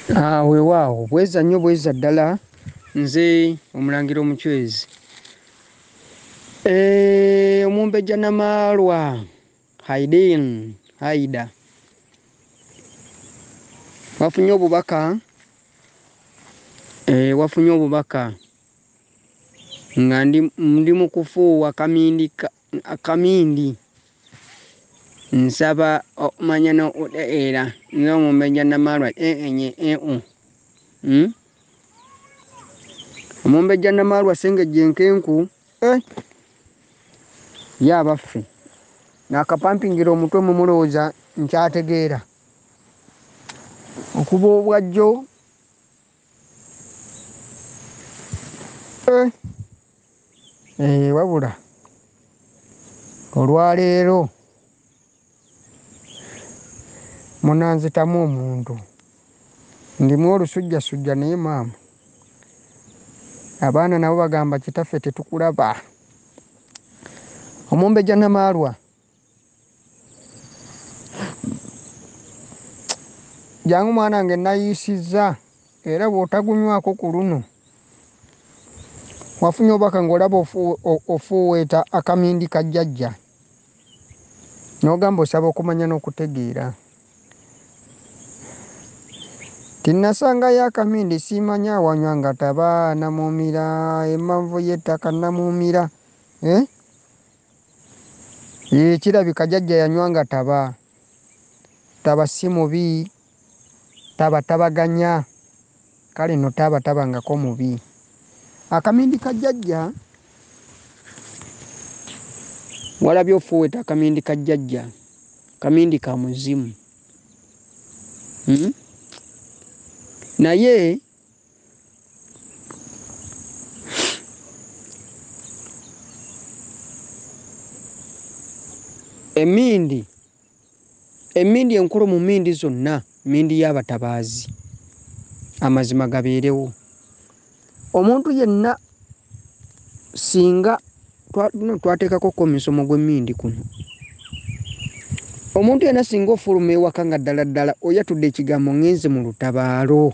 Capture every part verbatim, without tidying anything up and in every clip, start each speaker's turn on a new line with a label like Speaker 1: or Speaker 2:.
Speaker 1: Ah, weewaawo bweza nnyo bweza ddala. Nze Omulangira Omuchwezi. Eh, Omumbejja Namaalwa Haidin Haida wafunye obubaka eh, wafunye obubaka nga ndi, ndi mu kufuuwa kamindi akamindi nsaba okumanya n'okutegeera nga Omumbejja Namaalwa enye eu hmm? Omumbejja Namaalwa Ssengejja Enkenku eh yabaffe n'akapampingira omutwe mu mulowooza nkyategeera okuba obwajjo eh eh wabula olwaleero munanzitamu omuntu ndimu olusujjasujja naye maama abaana nabo bagamba kitaffe tetukulaba. Omumbejja Namaalwa jangu mwana wange nayiisizza era bw'otagunywako ku luno wafunye obubaka ng'olaba ofuuweeta akamindi ka jjajja n'ogamba osaba okumanya n'okutegeera. Tinnasangayo akamindi siimanya awanywa nga taba Namuumira emmanvu y'ettaka Namuumira eh? Ye kirabika jjajja yanywa nga taba taba si mubi taba tabaganya kale no taba tabangako mubi. Akamindi ka jjajja walabye ofuuweeta akamindi ka jjajja kamindi ka muzimu hmm? Naye emindi emindi enkulu mu mindi zonna mindi y'abatabaazi amazima gabeerewo. Omuntu yenna singa twateekako ko misomo gw'emmindi kuno, omuntu yenna singa ofuluma ewaka nga ddala ddala oyatudde ekigambo ngenze mu lutabaalo,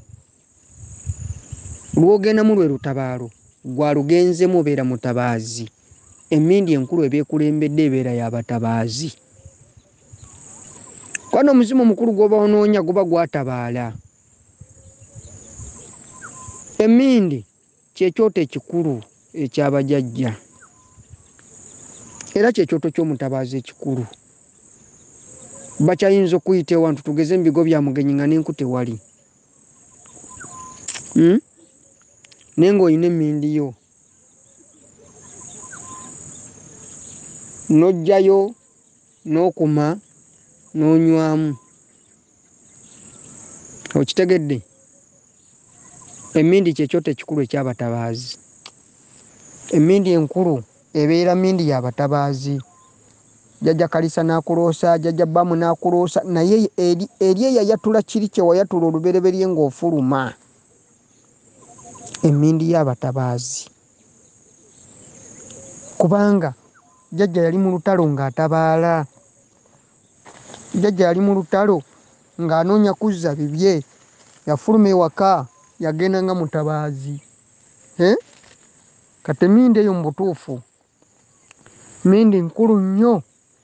Speaker 1: lw'ogendamu lwe lutabaalo gwalugenzeemu obeera mutabaazi. Emmindi enkulu ebeekulembedde ebeera y'abatabaazi. Kwana omuzimu omukulu gw'oba onoonya guba gwatabaala. Emmindi kyekyoto ekikulu eky'abajjajja era kyekyoto ky'omutabaazi ekikulu. Bakyayinza okuyita ewantu tugeze embigo bya mugenyi nga n'enku tewali hmm? Naye ng'olina emmindi yo n'ojjayo n'okuma n'onywamu. Okitegedde? Emmindi kyekyoto ekikulu eky'abatabaazi. Emmindi enkulu ebeera mmindi y'abatabaazi. Jjajja Kalisa n'akuloosa, jjajja Bbamu n'akuloosa, naye eri eri eyayatula kiri kye wayatula olubereberye ng'ofuluma. Emmindi y'abatabaazi. Kubanga jjajja yali mu lutalo ng'atabaala. Jjajja yali mu lutalo ng'anoonya kuzza bibye, yafuluma ewaka yagenda nga mutabaazi eh? Kati emmindi eyo mu butuufu mmindi nkulu nnyo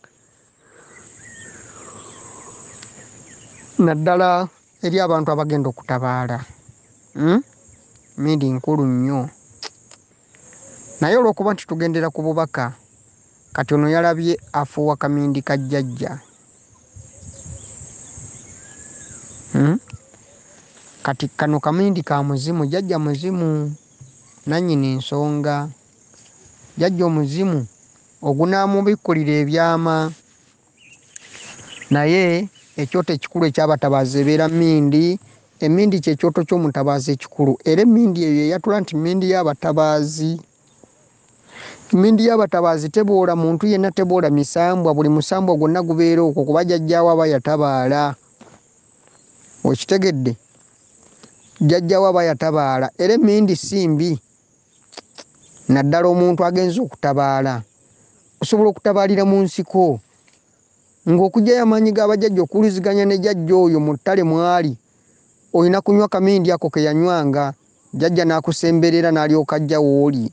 Speaker 1: naddala eri abantu abagenda okutabaala hmm? Mmindi nkulu nnyo. Naye olw'okuba nti tugendera ku bubaka, kati ono yalabye afuuwa kamindi ka jjajja hmm? Kati kano kamindi ka muzimu, jjajja muzimu nannyini nsonga. Jjajja omuzimu ogunaamubikkulira ebyama. Naye ekyoto ekikulu eky'abatabaazi ebeera mmindi. Emmindi kyekyoto ky'omutabaazi ekikulu era emmindi eyo eyatula nti mmindi y'abatabaazi. Emmindi y'abatabaazi teboola muntu yenna, teboola misambwa, buli musambwa gwonna gubeera okwo kuba jjajjaawe aba yatabaala. Okitegedde? Jjajjaawe aba yatabaala era emmindi si mbi. Naddala omuntu agenza okutabaala osobola okutabaalira mu nsiko ng'okugyayo amaanyi g'abajjajja okuwuliziganya ne jjajja oyo mu ttale mwali olina kunywa kamindi ako ke yanywanga jjajja n'akusemberera n'alyoka ajja wooli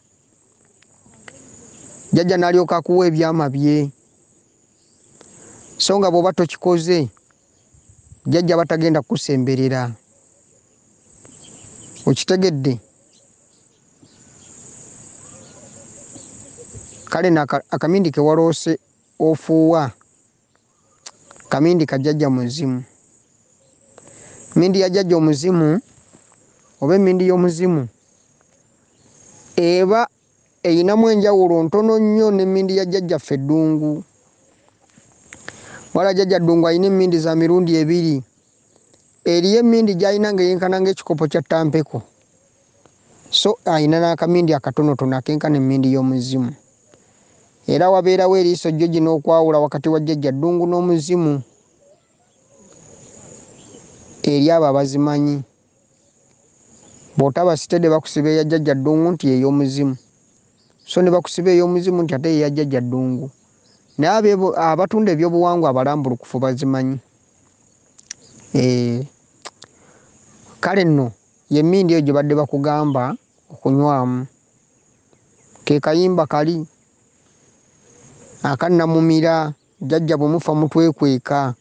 Speaker 1: jjajja n'alyoka akuwa ebyama bye so nga bw'oba tokikoze jjajja batagenda kukusemberera okitegedde kale naka akamindi ke waloose ofuuwa kamindi ka jjajja muzimu mindi ya jjajja omuzimu oba emindi y'omuzimu eba eyinamu enjawulo ntono nnyo n'emmindi ya jjajjaffe Ddungu wala jjajja Ddungu ayina emmindi za mirundi ebiri eriyo emmindi gy'ayina ng'eyenkana ng'ekikopo kya Tampeko so ayina n'akamindi akatonotono akenkana emmindi y'omuzimu era wabeerawo eriiso jjo gino okwawula wakati wa jjajja Ddungu n'omuzimu eri abo abazimanyi bw'otaba sitede bakusiba eya jjajja Ddungu nti ey'omuzimu so ne bakusiba ey'omuzimu nti ate eya jjajja Ddungu naye abatunda ebyobuwangwa abalambulukufu bazimanyi e, kale nno yemmindi eyo gye badde bakugamba okunywamu ke kayimba kali akannamumira jjajja bwe mufa mutwekweka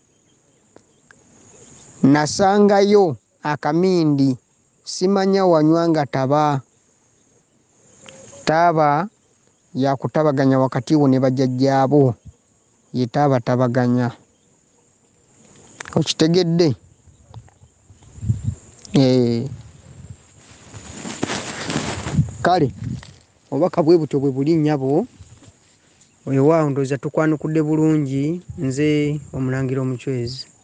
Speaker 1: nasangayo akamindi simanya wanywanga taba taaba yakutabaganya wakati wo ne bajjajjaabo ye taaba tabaganya okitegedde e, kale obubaka bwe butyo bwe buli nnyabo weewaawo ndowooza tukwanukudde bulungi nze Omulangira Omuchwezi.